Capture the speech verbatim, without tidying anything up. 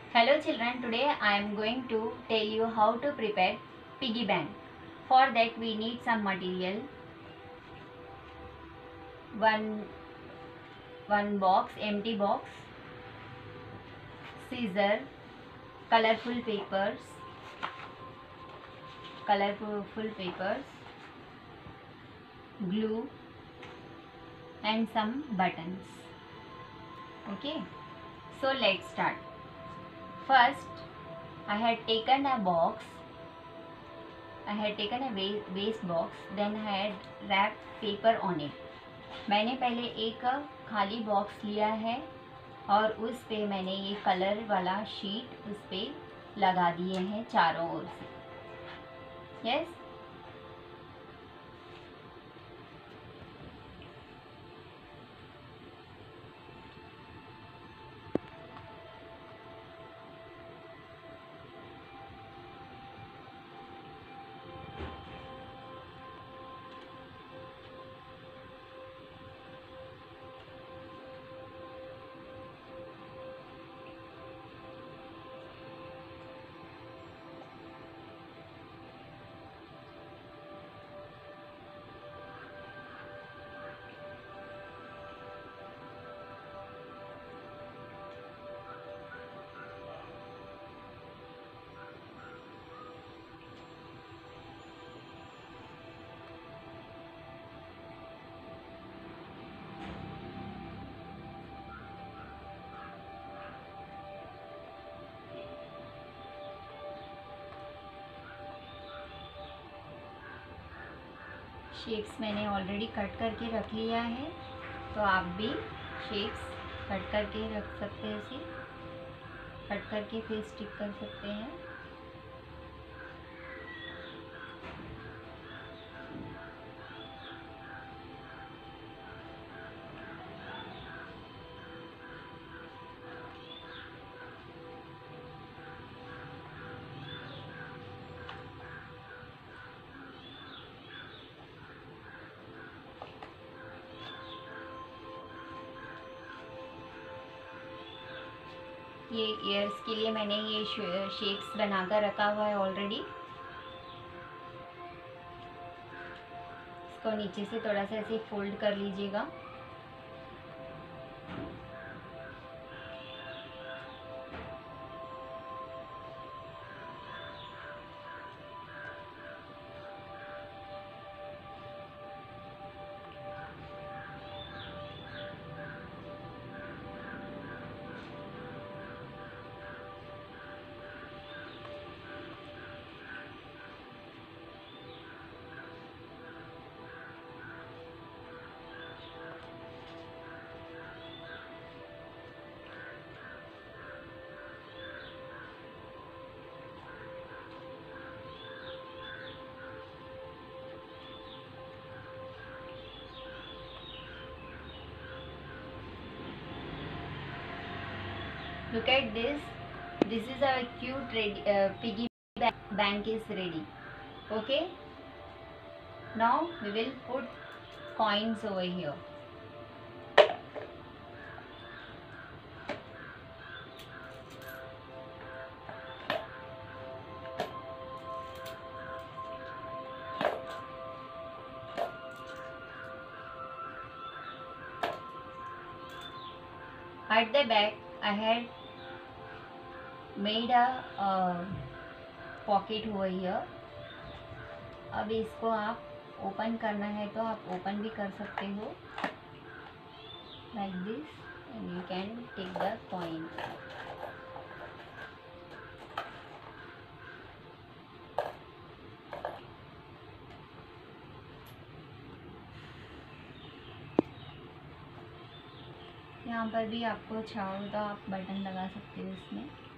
Hello children, today I am going to tell you how to prepare piggy bank. For that we need some material. One, one box, empty box, scissor, colorful papers, colorful papers, glue and some buttons. Okay, so let's start. First, I had taken a box. I had taken a waste box. Then I had wrapped paper on it. मैंने पहले एक खाली box लिया है और उस पे मैंने ये कलर वाला शीट उस पे लगा दिए हैं चारों ओर से. यस. शेप्स मैंने ऑलरेडी कट करके रख लिया है, तो आप भी शेप्स कट करके रख सकते हैं. इसे कट करके फिर स्टिक कर सकते हैं. ये ईयर्स के लिए मैंने ये शेप्स बनाकर रखा हुआ है ऑलरेडी. इसको नीचे से थोड़ा सा ऐसे फोल्ड कर लीजिएगा. Look at this. This is our cute ready, uh, piggy bank is ready. Okay. Now we will put coins over here. At the back, I had made a uh, pocket over here. अब इसको आप open करना है तो आप open भी कर सकते हो like this, and you can take the coin. यहाँ पर भी आपको चाहो तो आप बटन लगा सकते हो इसमें.